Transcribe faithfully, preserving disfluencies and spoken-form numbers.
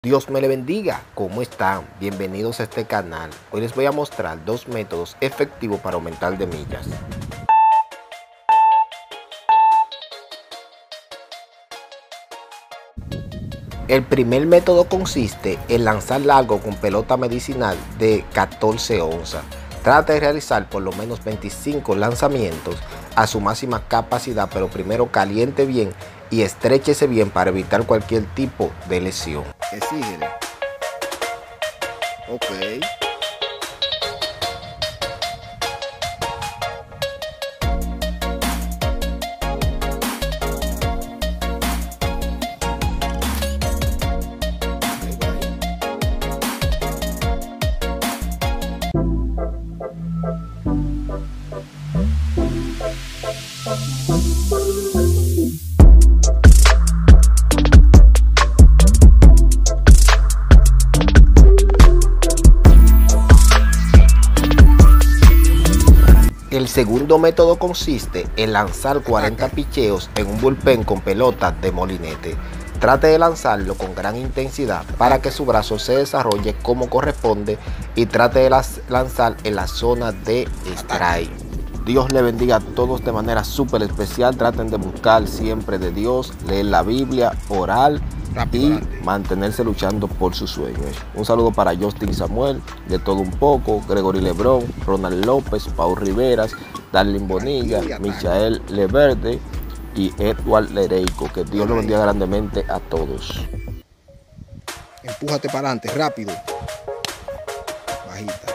Dios me le bendiga, ¿cómo están? Bienvenidos a este canal. Hoy les voy a mostrar dos métodos efectivos para aumentar de millas. El primer método consiste en lanzar largo con pelota medicinal de catorce onzas. Trata de realizar por lo menos veinticinco lanzamientos a su máxima capacidad, pero primero caliente bien y estréchese bien para evitar cualquier tipo de lesión. Exígele. Ok. El segundo método consiste en lanzar cuarenta picheos en un bullpen con pelotas de molinete. Trate de lanzarlo con gran intensidad para que su brazo se desarrolle como corresponde y trate de lanzar en la zona de strike. Dios le bendiga a todos de manera súper especial. Traten de buscar siempre de Dios, leer la Biblia, orar y mantenerse luchando por sus sueños. Un saludo para Justin Samuel, de todo un poco, Gregory Lebron, Ronald López, Paul Riveras, Darlene Bonilla, Michael Leverde y Edward Lereico. Que Dios lo bendiga grandemente a todos. Empújate para adelante, rápido. Bajita.